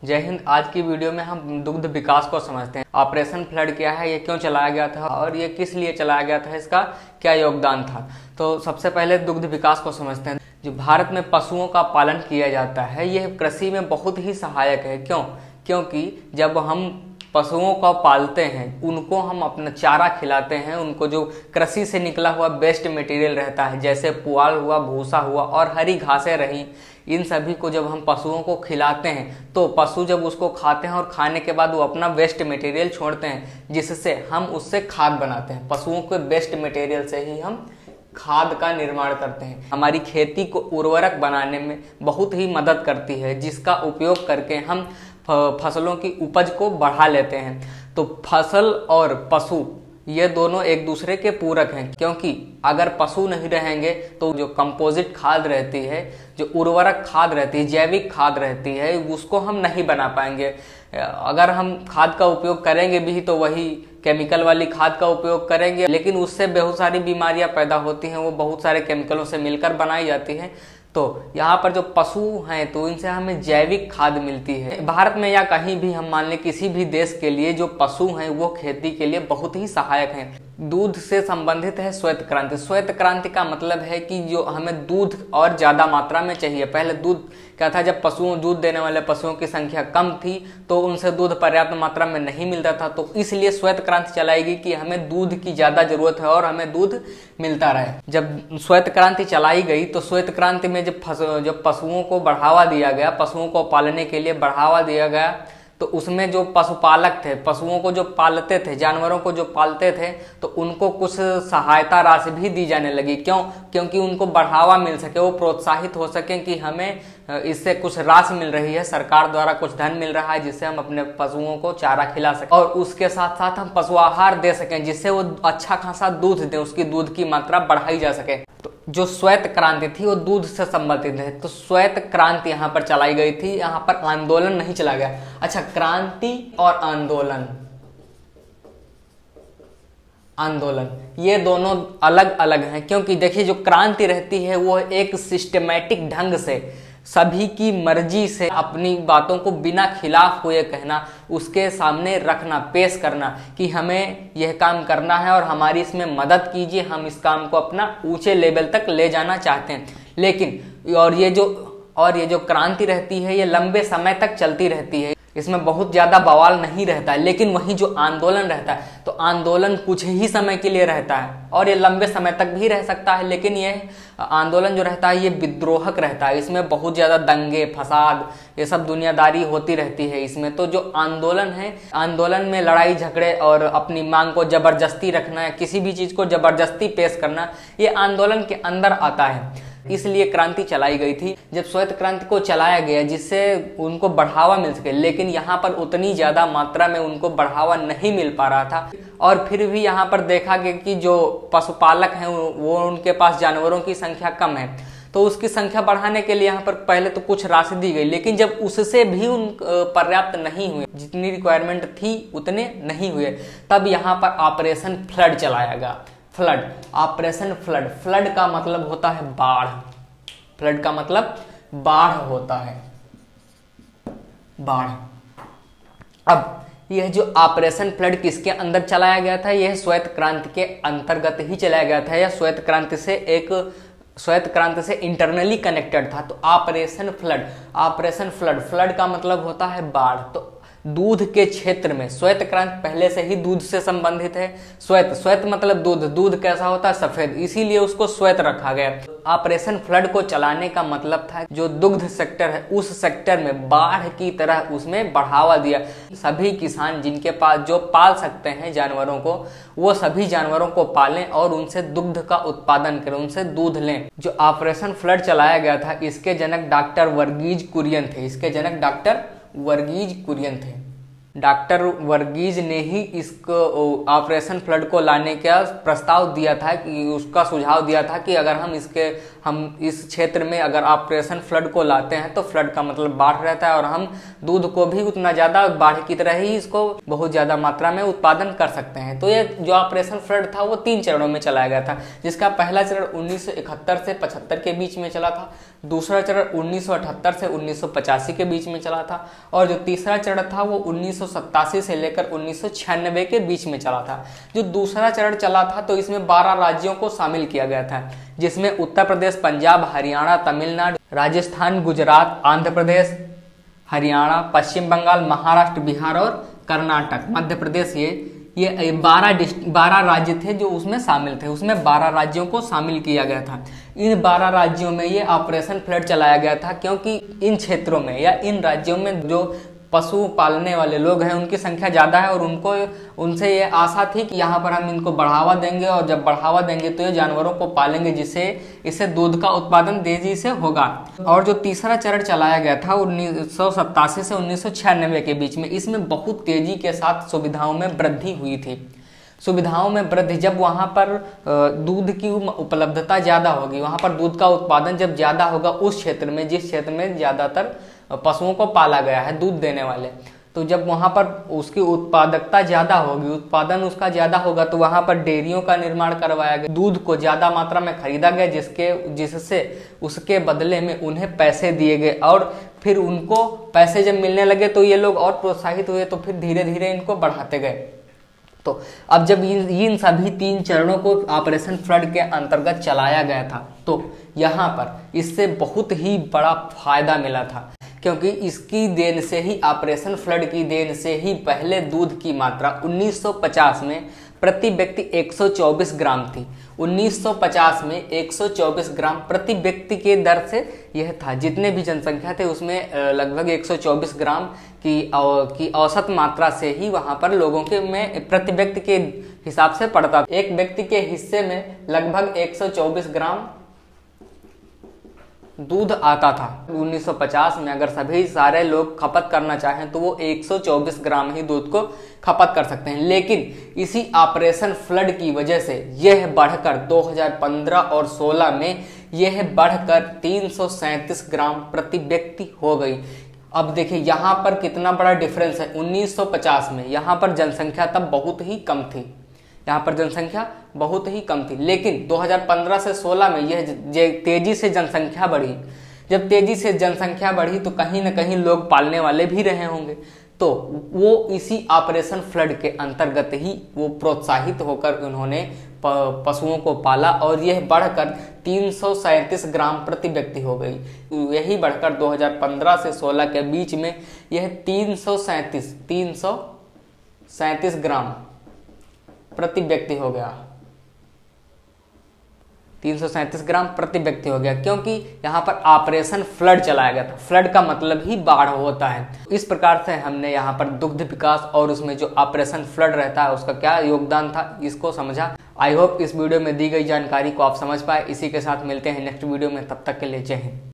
जय हिंद। आज की वीडियो में हम दुग्ध विकास को समझते हैं। ऑपरेशन फ्लड क्या है, ये क्यों चलाया गया था और ये किस लिए चलाया गया था, इसका क्या योगदान था। तो सबसे पहले दुग्ध विकास को समझते हैं। जो भारत में पशुओं का पालन किया जाता है, यह कृषि में बहुत ही सहायक है। क्योंकि जब हम पशुओं को पालते हैं, उनको हम अपना चारा खिलाते हैं, उनको जो कृषि से निकला हुआ वेस्ट मटेरियल रहता है, जैसे पुआल हुआ, भूसा हुआ और हरी घासें रही, इन सभी को जब हम पशुओं को खिलाते हैं तो पशु जब उसको खाते हैं और खाने के बाद वो अपना वेस्ट मटेरियल छोड़ते हैं, जिससे हम उससे खाद बनाते हैं। पशुओं के वेस्ट मटेरियल से ही हम खाद का निर्माण करते हैं। हमारी खेती को उर्वरक बनाने में बहुत ही मदद करती है, जिसका उपयोग करके हम फसलों की उपज को बढ़ा लेते हैं। तो फसल और पशु ये दोनों एक दूसरे के पूरक हैं, क्योंकि अगर पशु नहीं रहेंगे तो जो कंपोजिट खाद रहती है, जो उर्वरक खाद रहती है, जैविक खाद रहती है, उसको हम नहीं बना पाएंगे। अगर हम खाद का उपयोग करेंगे भी तो वही केमिकल वाली खाद का उपयोग करेंगे, लेकिन उससे बहुत सारी बीमारियां पैदा होती हैं। वो बहुत सारे केमिकलों से मिलकर बनाई जाती हैं। तो यहाँ पर जो पशु हैं तो इनसे हमें जैविक खाद मिलती है। भारत में या कहीं भी हम मान लें, किसी भी देश के लिए जो पशु हैं वो खेती के लिए बहुत ही सहायक हैं। दूध से संबंधित है श्वेत क्रांति। श्वेत क्रांति का मतलब है कि जो हमें दूध और ज्यादा मात्रा में चाहिए। पहले दूध क्या था, जब दूध देने वाले पशुओं की संख्या कम थी तो उनसे दूध पर्याप्त मात्रा में नहीं मिलता था। तो इसलिए श्वेत क्रांति चलाई गई कि हमें दूध की ज्यादा जरूरत है और हमें दूध मिलता रहे। जब श्वेत क्रांति चलाई गई तो श्वेत क्रांति में जब पशुओं को बढ़ावा दिया गया, पशुओं को पालने के लिए बढ़ावा दिया गया, तो उसमें जो पशुपालक थे, पशुओं को जो पालते थे, जानवरों को जो पालते थे, तो उनको कुछ सहायता राशि भी दी जाने लगी। क्योंकि उनको बढ़ावा मिल सके, वो प्रोत्साहित हो सके कि हमें इससे कुछ राशि मिल रही है, सरकार द्वारा कुछ धन मिल रहा है, जिससे हम अपने पशुओं को चारा खिला सकें और उसके साथ साथ हम पशु आहार दे सकें, जिससे वो अच्छा खासा दूध दें, उसकी दूध की मात्रा बढ़ाई जा सके। तो जो श्वेत क्रांति थी वो दूध से संबंधित है। तो श्वेत क्रांति यहाँ पर चलाई गई थी, यहाँ पर आंदोलन नहीं चला गया। अच्छा, क्रांति और आंदोलन ये दोनों अलग अलग हैं। क्योंकि देखिए, जो क्रांति रहती है वो एक सिस्टमैटिक ढंग से, सभी की मर्जी से अपनी बातों को बिना खिलाफ हुए कहना, उसके सामने रखना, पेश करना कि हमें यह काम करना है और हमारी इसमें मदद कीजिए, हम इस काम को अपना ऊंचे लेवल तक ले जाना चाहते हैं। लेकिन और ये जो क्रांति रहती है ये लंबे समय तक चलती रहती है, इसमें बहुत ज्यादा बवाल नहीं रहता है। लेकिन वहीं जो आंदोलन रहता है तो आंदोलन कुछ ही समय के लिए रहता है और ये लंबे समय तक भी रह सकता है। लेकिन ये आंदोलन जो रहता है ये विद्रोहक रहता है, इसमें बहुत ज्यादा दंगे फसाद ये सब दुनियादारी होती रहती है इसमें। तो जो आंदोलन है, आंदोलन में लड़ाई झगड़े और अपनी मांग को जबरदस्ती रखना या किसी भी चीज को जबरदस्ती पेश करना, ये आंदोलन के अंदर आता है। इसलिए क्रांति चलाई गई थी। जब श्वेत क्रांति को चलाया गया जिससे उनको बढ़ावा मिल सके, लेकिन यहाँ पर उतनी ज्यादा मात्रा में उनको बढ़ावा नहीं मिल पा रहा था। और फिर भी यहाँ पर देखा गया कि जो पशुपालक हैं वो उनके पास जानवरों की संख्या कम है, तो उसकी संख्या बढ़ाने के लिए यहाँ पर पहले तो कुछ राशि दी गई, लेकिन जब उससे भी पर्याप्त नहीं हुए, जितनी रिक्वायरमेंट थी उतने नहीं हुए, तब यहाँ पर ऑपरेशन फ्लड चलाया गया। Flood, operation flood. फ्लड का मतलब होता है बाढ़। फ्लड का मतलब बाढ़ होता है, बाढ़। अब यह जो ऑपरेशन फ्लड किसके अंदर चलाया गया था, यह श्वेत क्रांति के अंतर्गत ही चलाया गया था। यह श्वेत क्रांति से इंटरनली कनेक्टेड था। तो ऑपरेशन फ्लड, फ्लड का मतलब होता है बाढ़। तो दूध के क्षेत्र में श्वेत क्रांति पहले से ही दूध से संबंधित है। श्वेत मतलब दूध कैसा होता है, सफेद, इसीलिए उसको श्वेत रखा गया। ऑपरेशन फ्लड को चलाने का मतलब था जो दुग्ध सेक्टर है उस सेक्टर में बाढ़ की तरह उसमें बढ़ावा दिया। सभी किसान जिनके पास जो पाल सकते हैं जानवरों को, वो सभी जानवरों को पालें और उनसे दुग्ध का उत्पादन करें, उनसे दूध लें। जो ऑपरेशन फ्लड चलाया गया था इसके जनक डॉक्टर वर्गीज कुरियन थे। डॉक्टर वर्गीज ने ही इसको ऑपरेशन फ्लड को लाने का प्रस्ताव दिया था, कि उसका सुझाव दिया था कि अगर हम इस क्षेत्र में अगर ऑपरेशन फ्लड को लाते हैं तो फ्लड का मतलब बाढ़ रहता है और हम दूध को भी उतना ज्यादा बाढ़ की तरह ही इसको बहुत ज्यादा मात्रा में उत्पादन कर सकते हैं। तो ये जो ऑपरेशन फ्लड था वो 3 चरणों में चलाया गया था, जिसका पहला चरण 1971 से 75 के बीच में चला था, दूसरा चरण 1978 से 1985 के बीच में चला था और जो तीसरा चरण था वो 1987 से लेकर 1996 के बीच में चला था। जो दूसरा चरण चला था तो इसमें 12 राज्यों को शामिल किया गया था, जिसमें उत्तर प्रदेश, पंजाब, हरियाणा, तमिलनाडु, राजस्थान, गुजरात, आंध्र प्रदेश, हरियाणा, पश्चिम बंगाल, महाराष्ट्र, बिहार और कर्नाटक, मध्य प्रदेश, ये 12 राज्य थे जो उसमें शामिल थे। उसमें 12 राज्यों को शामिल किया गया था। इन 12 राज्यों में ये ऑपरेशन फ्लड चलाया गया था, क्योंकि इन क्षेत्रों में या इन राज्यों में जो पशु पालने वाले लोग हैं उनकी संख्या ज़्यादा है और उनसे ये आशा थी कि यहाँ पर हम इनको बढ़ावा देंगे और जब बढ़ावा देंगे तो ये जानवरों को पालेंगे, जिससे इससे दूध का उत्पादन तेजी से होगा। और जो तीसरा चरण चलाया गया था 1987 से 1996 के बीच में, इसमें बहुत तेजी के साथ सुविधाओं में वृद्धि हुई थी। सुविधाओं में वृद्धि, जब वहाँ पर दूध की उपलब्धता ज़्यादा होगी, वहाँ पर दूध का उत्पादन जब ज़्यादा होगा उस क्षेत्र में, जिस क्षेत्र में ज़्यादातर पशुओं को पाला गया है दूध देने वाले, तो जब वहाँ पर उसकी उत्पादकता ज़्यादा होगी, उत्पादन उसका ज़्यादा होगा, तो वहाँ पर डेयरियों का निर्माण करवाया गया, दूध को ज़्यादा मात्रा में खरीदा गया, जिससे उसके बदले में उन्हें पैसे दिए गए और फिर उनको पैसे जब मिलने लगे तो ये लोग और प्रोत्साहित हुए, तो फिर धीरे धीरे इनको बढ़ाते गए। तो अब जब इन सभी 3 चरणों को ऑपरेशन फ्लड के अंतर्गत चलाया गया था, तो यहाँ पर इससे बहुत ही बड़ा फायदा मिला था, क्योंकि इसकी देन से ही, ऑपरेशन फ्लड की देन से ही पहले दूध की मात्रा 1950 में प्रति व्यक्ति 124 ग्राम थी। 1950 में 124 ग्राम प्रति व्यक्ति के दर से यह था। जितने भी जनसंख्या थे उसमें लगभग 124 ग्राम की औसत मात्रा से ही वहां पर लोगों के में प्रति व्यक्ति के हिसाब से पड़ता। एक व्यक्ति के हिस्से में लगभग 124 ग्राम दूध आता था। 1950 में अगर सभी सारे लोग खपत करना चाहें तो वो 124 ग्राम ही दूध को खपत कर सकते हैं, लेकिन इसी ऑपरेशन फ्लड की वजह से यह बढ़कर 2015 और 16 में यह बढ़कर 337 ग्राम प्रति व्यक्ति हो गई। अब देखिए यहाँ पर कितना बड़ा डिफरेंस है। 1950 में यहाँ पर जनसंख्या तब बहुत ही कम थी, यहाँ पर जनसंख्या बहुत ही कम थी, लेकिन 2015 से 16 में यह तेजी से जनसंख्या बढ़ी। जब तेजी से जनसंख्या बढ़ी तो कहीं ना कहीं लोग पालने वाले भी रहे होंगे, तो वो इसी ऑपरेशन फ्लड के अंतर्गत ही वो प्रोत्साहित होकर उन्होंने पशुओं को पाला और यह बढ़कर 337 ग्राम प्रति व्यक्ति हो गई। यही बढ़कर 2015 से 16 के बीच में यह 337 ग्राम प्रति व्यक्ति हो गया। 337 ग्राम प्रति व्यक्ति हो गया, क्योंकि यहाँ पर ऑपरेशन फ्लड चलाया गया था। फ्लड का मतलब ही बाढ़ होता है। इस प्रकार से हमने यहाँ पर दुग्ध विकास और उसमें जो ऑपरेशन फ्लड रहता है उसका क्या योगदान था, इसको समझा। आई होप इस वीडियो में दी गई जानकारी को आप समझ पाए। इसी के साथ मिलते हैं नेक्स्ट वीडियो में, तब तक के लिए जय हिंद।